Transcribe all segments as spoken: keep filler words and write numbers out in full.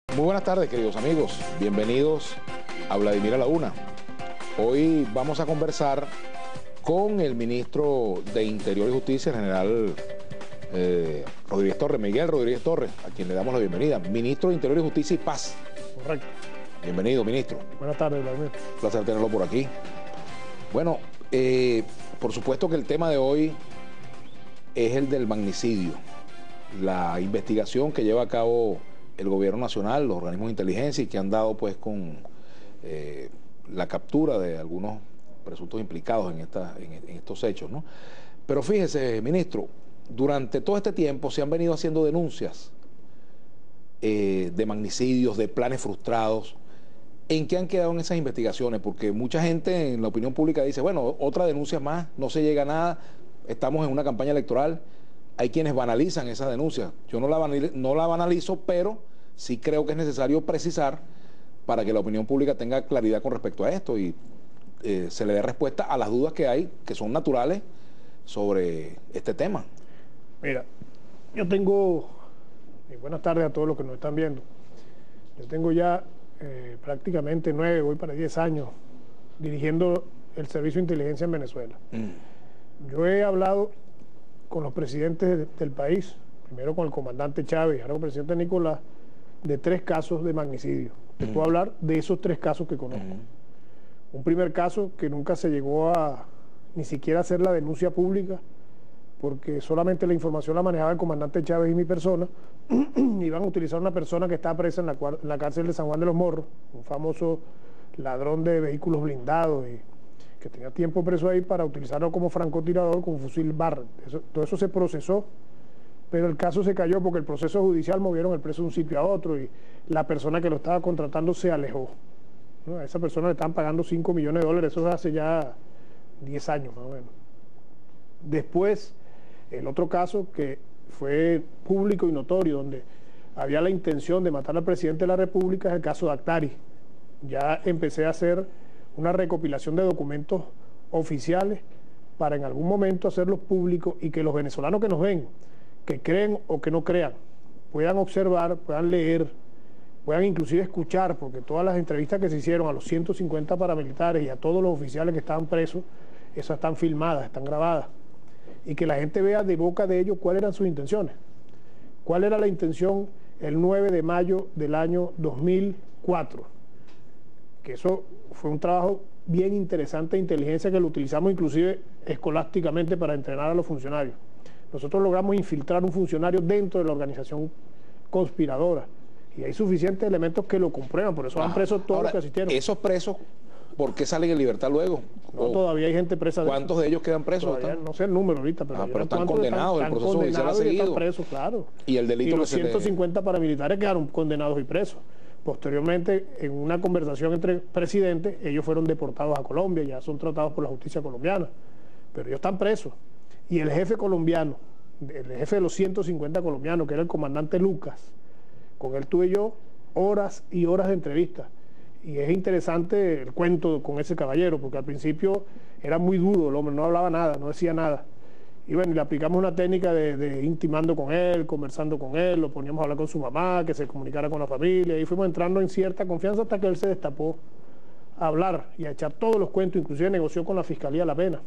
Muy buenas tardes, queridos amigos. Bienvenidos a Vladimir a la Una. Hoy vamos a conversar con el ministro de Interior y Justicia, el general eh, Rodríguez Torres, Miguel Rodríguez Torres, a quien le damos la bienvenida. Ministro de Interior y Justicia y Paz. Correcto. Bienvenido, ministro. Buenas tardes, Vladimir. Un placer tenerlo por aquí. Bueno, eh, por supuesto que el tema de hoy es el del magnicidio. La investigación que lleva a cabo el gobierno nacional, los organismos de inteligencia y que han dado pues con eh, la captura de algunos presuntos implicados en, esta, en, en estos hechos, ¿no? Pero fíjese, ministro, durante todo este tiempo se han venido haciendo denuncias eh, de magnicidios, de planes frustrados. ¿En qué han quedado en esas investigaciones? Porque mucha gente en la opinión pública dice, bueno, otra denuncia más, no se llega a nada, estamos en una campaña electoral. Hay quienes banalizan esa denuncia. Yo no la, banalizo, no la banalizo, pero sí creo que es necesario precisar para que la opinión pública tenga claridad con respecto a esto y eh, se le dé respuesta a las dudas que hay, que son naturales, sobre este tema. Mira, yo tengo, y buenas tardes a todos los que nos están viendo, yo tengo ya eh, prácticamente nueve, voy para diez años dirigiendo el Servicio de Inteligencia en Venezuela. Mm. Yo he hablado con los presidentes de, del país, primero con el comandante Chávez y ahora con el presidente Nicolás, de tres casos de magnicidio. Te mm. puedo hablar de esos tres casos que conozco. Mm. Un primer caso que nunca se llegó a ni siquiera hacer la denuncia pública, porque solamente la información la manejaba el comandante Chávez y mi persona. Iban a utilizar una persona que está presa en la, en la cárcel de San Juan de los Morros, un famoso ladrón de vehículos blindados, y que tenía tiempo preso ahí, para utilizarlo como francotirador con fusil Barrett. Eso, todo eso se procesó, pero el caso se cayó porque el proceso judicial movieron el preso de un sitio a otro y la persona que lo estaba contratando se alejó, ¿no? A esa persona le estaban pagando cinco millones de dólares, eso hace ya diez años más o menos. Después, el otro caso que fue público y notorio, donde había la intención de matar al presidente de la República, es el caso de Actari. Ya empecé a hacer una recopilación de documentos oficiales para en algún momento hacerlos públicos y que los venezolanos que nos ven, que creen o que no crean, puedan observar, puedan leer, puedan inclusive escuchar, porque todas las entrevistas que se hicieron a los ciento cincuenta paramilitares y a todos los oficiales que estaban presos, esas están filmadas, están grabadas, y que la gente vea de boca de ellos cuáles eran sus intenciones. ¿Cuál era la intención el nueve de mayo del año dos mil cuatro? Que eso fue un trabajo bien interesante de inteligencia que lo utilizamos inclusive escolásticamente para entrenar a los funcionarios. Nosotros logramos infiltrar un funcionario dentro de la organización conspiradora y hay suficientes elementos que lo comprueban, por eso han presos todos los que asistieron. ¿Esos presos por qué salen en libertad luego? No, o, todavía hay gente presa. De ¿Cuántos de ellos quedan presos? Todavía, no sé el número ahorita, pero, ah, pero están condenados, están, el proceso judicial ha seguido. Están presos, claro. Y el delito y los que ciento cincuenta le... paramilitares quedaron condenados y presos. Posteriormente, en una conversación entre presidentes, ellos fueron deportados a Colombia, ya son tratados por la justicia colombiana, pero ellos están presos. Y el jefe colombiano, el jefe de los ciento cincuenta colombianos, que era el comandante Lucas, con él tuve yo horas y horas de entrevistas. Y es interesante el cuento con ese caballero, porque al principio era muy duro el hombre, no hablaba nada, no decía nada. Y bueno, le aplicamos una técnica de, de intimando con él, conversando con él, lo poníamos a hablar con su mamá, que se comunicara con la familia, y fuimos entrando en cierta confianza hasta que él se destapó a hablar y a echar todos los cuentos, inclusive negoció con la Fiscalía la pena.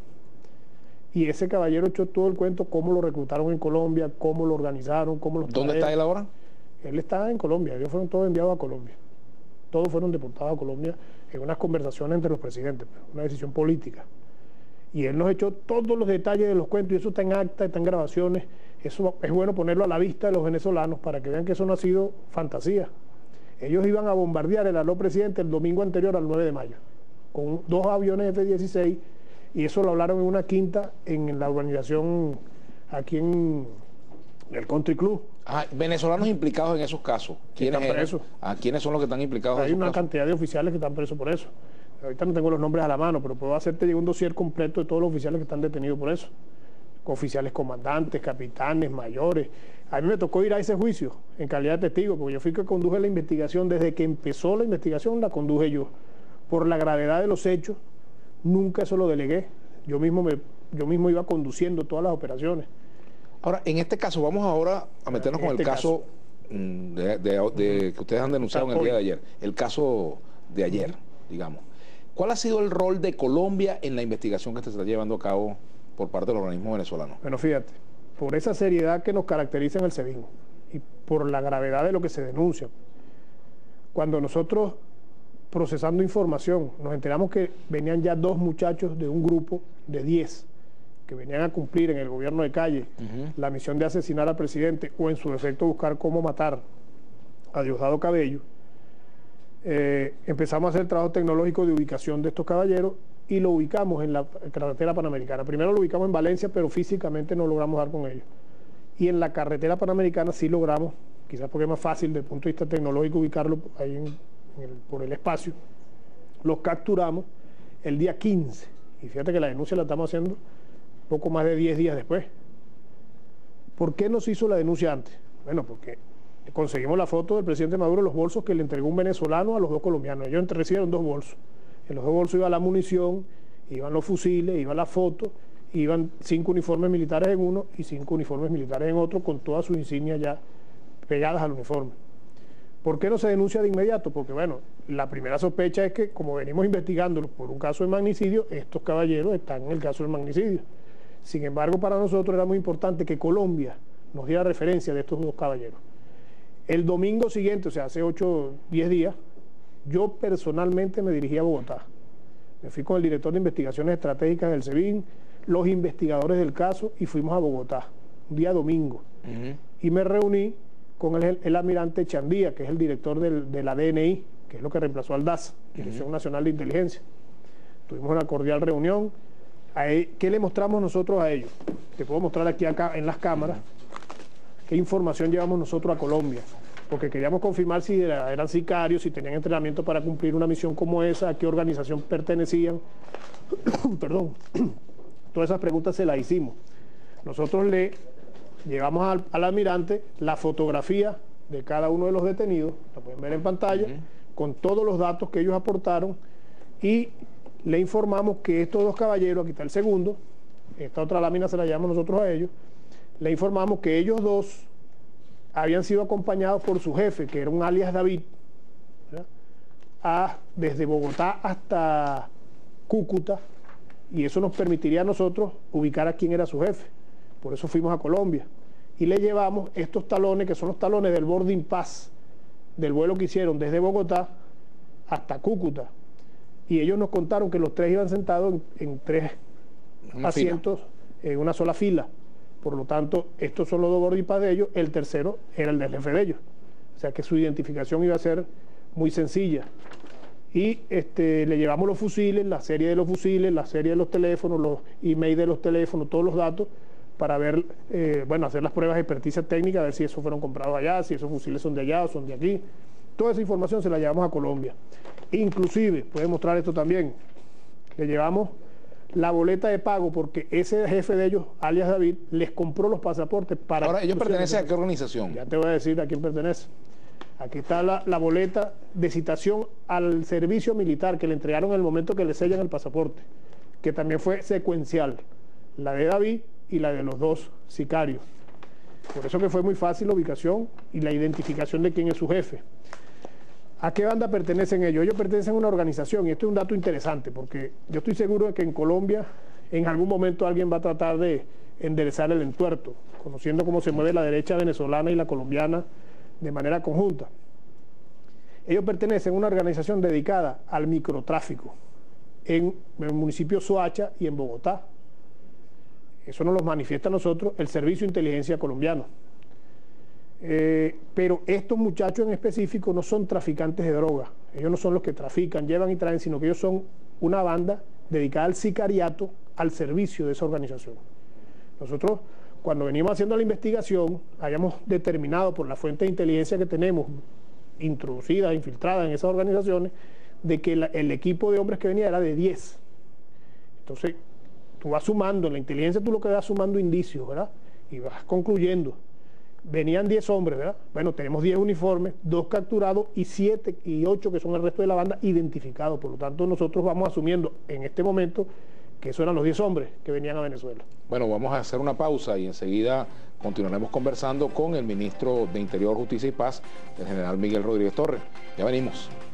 Y ese caballero echó todo el cuento, cómo lo reclutaron en Colombia, cómo lo organizaron, cómo lo... ¿Dónde está él ahora? Él está en Colombia, ellos fueron todos enviados a Colombia. Todos fueron deportados a Colombia en unas conversaciones entre los presidentes, una decisión política. Y él nos echó todos los detalles de los cuentos, y eso está en acta, está en grabaciones. Eso es bueno ponerlo a la vista de los venezolanos para que vean que eso no ha sido fantasía. Ellos iban a bombardear el aló presidente el domingo anterior al nueve de mayo, con dos aviones F dieciséis, y eso lo hablaron en una quinta en la urbanización aquí en el Country Club. Ah, venezolanos implicados en esos casos. ¿Quiénes están presos? ¿A quiénes son los que están implicados en Hay esos una casos? cantidad de oficiales que están presos por eso. Ahorita no tengo los nombres a la mano, pero puedo hacerte llegar un dossier completo de todos los oficiales que están detenidos por eso. Oficiales comandantes, capitanes, mayores. A mí me tocó ir a ese juicio en calidad de testigo, porque yo fui que conduje la investigación. Desde que empezó la investigación la conduje yo. Por la gravedad de los hechos, nunca eso lo delegué. Yo mismo, me, yo mismo iba conduciendo todas las operaciones. Ahora, en este caso, vamos ahora a meternos en con este el caso, caso de, de, de, que ustedes han denunciado en el día de ayer, el caso de ayer, digamos. ¿Cuál ha sido el rol de Colombia en la investigación que se está llevando a cabo por parte de los organismos venezolanos? Bueno, fíjate, por esa seriedad que nos caracteriza en el SEBIN y por la gravedad de lo que se denuncia, cuando nosotros, procesando información, nos enteramos que venían ya dos muchachos de un grupo de diez que venían a cumplir en el gobierno de Calle uh-huh. la misión de asesinar al presidente o en su defecto buscar cómo matar a Diosdado Cabello, eh, empezamos a hacer el trabajo tecnológico de ubicación de estos caballeros y lo ubicamos en la carretera panamericana. Primero lo ubicamos en Valencia, pero físicamente no logramos dar con ellos. Y en la carretera panamericana sí logramos, quizás porque es más fácil desde el punto de vista tecnológico ubicarlo ahí en, en el, por el espacio. Los capturamos el día quince. Y fíjate que la denuncia la estamos haciendo poco más de diez días después. ¿Por qué no se hizo la denuncia antes? Bueno, porque conseguimos la foto del presidente Maduro, los bolsos que le entregó un venezolano a los dos colombianos. Ellos recibieron dos bolsos. En los dos bolsos iba la munición, iban los fusiles, iba la foto, iban cinco uniformes militares en uno y cinco uniformes militares en otro, con todas sus insignias ya pegadas al uniforme. ¿Por qué no se denuncia de inmediato? Porque, bueno, la primera sospecha es que, como venimos investigándolo por un caso de magnicidio, estos caballeros están en el caso del magnicidio. Sin embargo, para nosotros era muy importante que Colombia nos diera referencia de estos dos caballeros. El domingo siguiente, o sea, hace ocho, diez días, yo personalmente me dirigí a Bogotá. Me fui con el director de investigaciones estratégicas del SEBIN, los investigadores del caso, y fuimos a Bogotá, un día domingo. Uh-huh. Y me reuní con el, el almirante Chandía, que es el director del, de la D N I, que es lo que reemplazó al D A S, Dirección uh-huh. Nacional de Inteligencia. Tuvimos una cordial reunión. Él, ¿qué le mostramos nosotros a ellos? Te puedo mostrar aquí acá en las cámaras qué información llevamos nosotros a Colombia, porque queríamos confirmar si era, eran sicarios, si tenían entrenamiento para cumplir una misión como esa, a qué organización pertenecían. Perdón. Todas esas preguntas se las hicimos. Nosotros le llevamos al, al almirante la fotografía de cada uno de los detenidos, la pueden ver en pantalla, uh-huh. con todos los datos que ellos aportaron, y le informamos que estos dos caballeros, aquí está el segundo, esta otra lámina se la llamamos nosotros a ellos, le informamos que ellos dos habían sido acompañados por su jefe, que era un alias David, a, desde Bogotá hasta Cúcuta, y eso nos permitiría a nosotros ubicar a quién era su jefe. Por eso fuimos a Colombia y le llevamos estos talones, que son los talones del boarding pass del vuelo que hicieron desde Bogotá hasta Cúcuta. Y ellos nos contaron que los tres iban sentados en, en tres una asientos fila. En una sola fila. Por lo tanto, estos son los dos boarding pass de ellos, el tercero era el del jefe de ellos. O sea que su identificación iba a ser muy sencilla. Y este, le llevamos los fusiles, la serie de los fusiles, la serie de los teléfonos, los emails de los teléfonos, todos los datos, para ver, eh, bueno, hacer las pruebas de experticia técnica, a ver si esos fueron comprados allá, si esos fusiles son de allá o son de aquí. Toda esa información se la llevamos a Colombia. Inclusive, puede mostrar esto también, le llevamos la boleta de pago, porque ese jefe de ellos, alias David, les compró los pasaportes para... Ahora, ¿ellos pertenecen a qué organización? Ya te voy a decir a quién pertenece. Aquí está la, la boleta de citación al servicio militar que le entregaron en el momento que le sellan el pasaporte, que también fue secuencial, la de David y la de los dos sicarios. Por eso que fue muy fácil la ubicación y la identificación de quién es su jefe. ¿A qué banda pertenecen ellos? Ellos pertenecen a una organización, y esto es un dato interesante, porque yo estoy seguro de que en Colombia en algún momento alguien va a tratar de enderezar el entuerto, conociendo cómo se mueve la derecha venezolana y la colombiana de manera conjunta. Ellos pertenecen a una organización dedicada al microtráfico en el municipio Soacha y en Bogotá. Eso nos lo manifiesta a nosotros el Servicio de Inteligencia colombiano. Eh, pero estos muchachos en específico no son traficantes de droga. Ellos no son los que trafican, llevan y traen, sino que ellos son una banda dedicada al sicariato, al servicio de esa organización. Nosotros, cuando venimos haciendo la investigación, habíamos determinado por la fuente de inteligencia que tenemos, introducida, infiltrada en esas organizaciones, de que la, el equipo de hombres que venía era de diez. Entonces, tú vas sumando, en la inteligencia tú lo que vas sumando indicios, ¿verdad? Y vas concluyendo. Venían diez hombres, ¿verdad? Bueno, tenemos diez uniformes, dos capturados y siete y ocho que son el resto de la banda identificados. Por lo tanto, nosotros vamos asumiendo en este momento que esos eran los diez hombres que venían a Venezuela. Bueno, vamos a hacer una pausa y enseguida continuaremos conversando con el ministro de Interior, Justicia y Paz, el general Miguel Rodríguez Torres. Ya venimos.